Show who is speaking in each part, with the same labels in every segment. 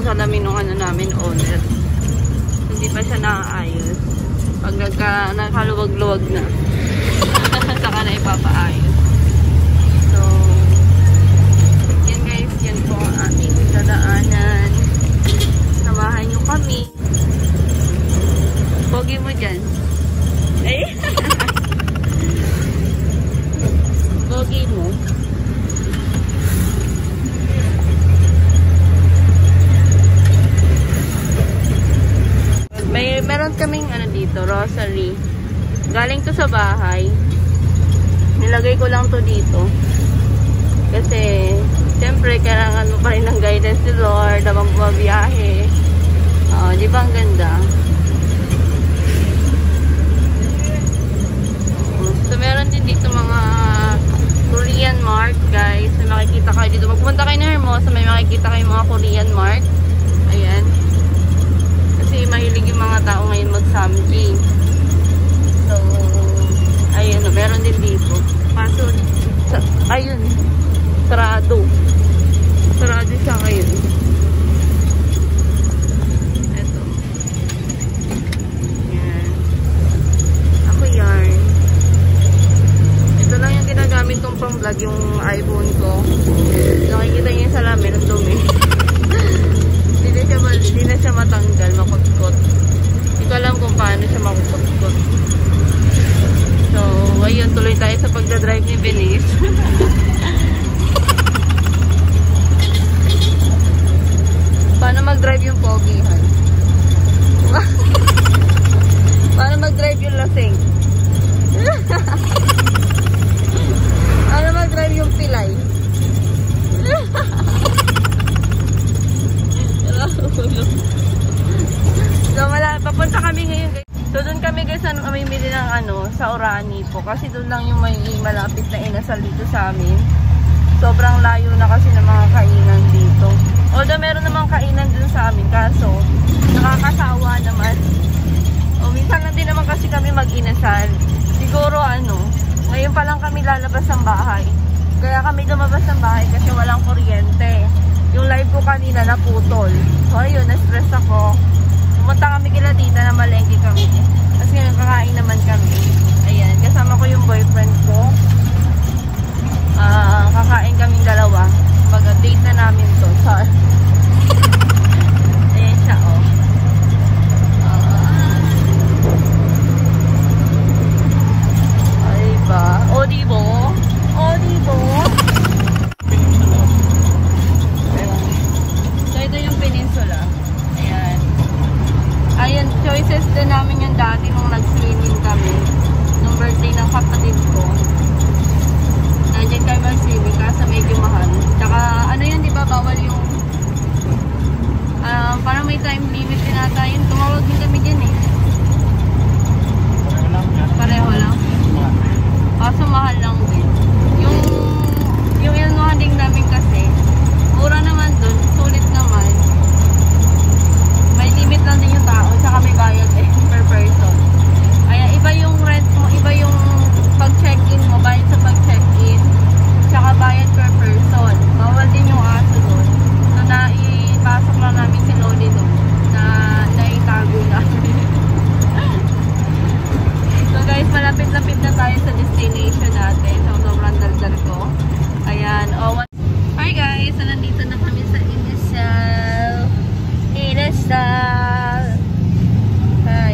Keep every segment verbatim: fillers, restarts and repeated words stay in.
Speaker 1: salamin ng ano namin owner. Hindi pa siya naaayos. Pag nagka, nakaluwag-luwag na, saka na ipapaayos. So, yan guys, yan po ang ating dadaanan. Samahan nyo kami. Pogi mo dyan. Ay! Pogi mo. May meron kaming ano dito, rosary. Galing to sa bahay. Nilagay ko lang to dito. Kasi siyempre kailangan mo pa rin ng guidance ni Lord habang bumabiyahe. Oh, di ba ang ganda? So meron din dito mga Korean mark, guys. May makikita kayo dito. Magpunta kayo ng Hermosa, may makikita kayo mga Korean mark. Ayan. Kasi mahilig yung mga tao ngayon mag-samji. So, ayun, meron din dito. Kaso, ayun, sarado. Sarado siya ngayon. Ito. Yan. Ako yarn. Ito lang yung ginagamit kong pang vlog, yung iPhone ko. Nakikita niyo yung salamin, ang dumi. Hindi na siya, hindi na siya matanggal, makutkot. Hindi ko alam kung paano siya makukutkot. So, ayun, tuloy tayo sa pagdadrive ni Venice. Paano mag-drive yung pogihan? Paano mag-drive yung lasing? Paano mag-drive yung pilay? So, wala, papunta kami ngayon guys. So, doon kami guys, ano, mamimili ng ano, sa Orani po. Kasi doon lang yung may malapit na inasal dito sa amin. Sobrang layo na kasi ng mga kainan dito. Although, meron namang kainan dun sa amin. Kaso, nakakasawa naman. O, minsan lang din naman kasi kami mag-inasal. Siguro, ano, ngayon pa lang kami lalabas ng bahay. Kaya kami lumabas ng bahay kasi walang kuryente. Yung live ko kanina naputol. So ayun, na-stress ako. Pumunta kami kila tita na malengke kami. Tapos ngayon kakain naman kami. Ayan, kasama ko yung boyfriend ko. Uh, kakain kaming dalawa. Mag-date na namin to. So, ayan siya, oh. Uh, ay ba? O, dibo? O, dibo? Ito yung peninsula. Ayan. Ayan, choices din namin yung dati nung nag-swimming kami. Nung birthday ng kapatid ko. Nandiyan kayo mag-swimming kasi medyo mahal. Tsaka, ano yun, di ba, bawal yung uh, parang may time limit din ata yun. Tumawag din kami dyan eh. Pareho lang yan. Pareho lang. Kaso mahal lang din. Yung, yung inuhanding namin kasi, mura naman dun, sulit naman. May limit lang din yung tao, tsaka may bayad eh, per person. Kaya iba yung rent mo, iba yung pag-check-in mo, bayad sa pag-check-in, tsaka bayad per person. Bawal din yung aso dun. So, naipasok lang namin si Loli dun, na naitago namin. So guys, malapit-lapit na tayo sa destination natin. So, sobrang daldal ko. Ayan, oh, hi guys! So, nandito na kami sa Inasal. Inasal! Hi!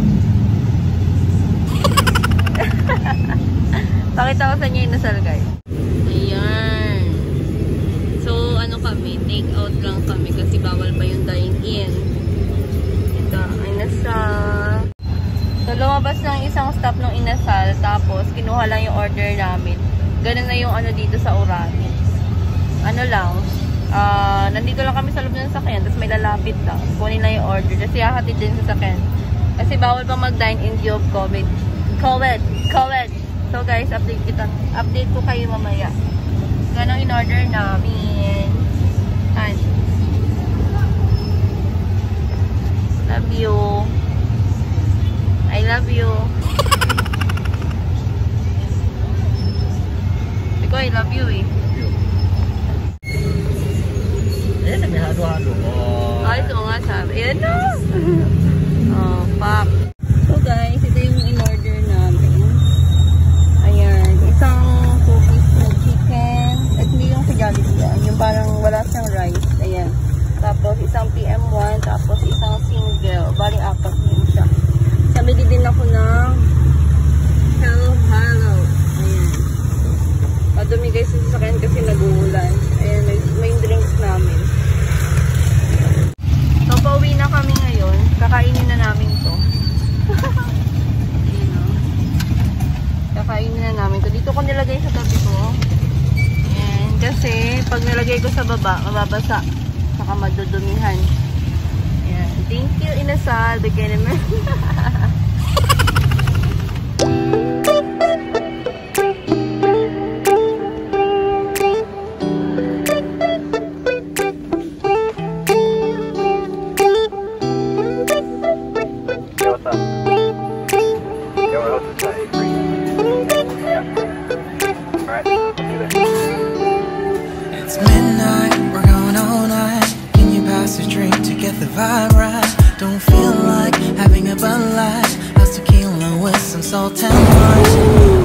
Speaker 1: Pakita ko sa inyo Inasal guys. Ayan. So, ano kami? Take out lang kami kasi bawal pa yung dine-in. Ito, Inasal. So, lumabas lang isang stop ng Inasal. Tapos, kinuha lang yung order namin. Ganun na yung ano dito sa Orani. Ano lang, uh, nandito lang kami sa loob ng sakyan, tapos may lalapit lang. Kunin lang yung order, kasi hahatid din sa sakyan. Kasi bawal pa mag-dine-in due of COVID. COVID! COVID! So guys, update kita. Update ko kayo mamaya. Ganun in-order namin. Ayan. Love you. I love you. Ikaw, I love you eh.
Speaker 2: Eh, may halo-halo. Oh,
Speaker 1: guys, oo nga sabi. Ayan na! Oh, pop. So guys, ito yung in-order namin. Ayan, isang two-piece na chicken. At hindi yung sa Jollibee yan. Yung parang wala siyang rice. Ayan. Tapos isang P M one, tapos isang single. Bali, apat yun siya. Sabi din ako ng Hello, hello. Ayan. Madumi guys yung sasakyan kasi nag-uulan. Ayan, may, may drinks namin. So, pauwi na kami ngayon. Kakainin na namin to. Ayan, oh. Kakainin na namin to. Dito ko nilagay sa tabi ko. Ayan. Kasi, pag nilagay ko sa baba, mababasa. Saka madudumihan. Ayan. Thank you, Inasal. Bigyan naman.
Speaker 2: It's midnight, we're going all night. Can you pass a drink to get the vibe right? Don't feel like having a Bud Light. How's tequila with some salt and lime?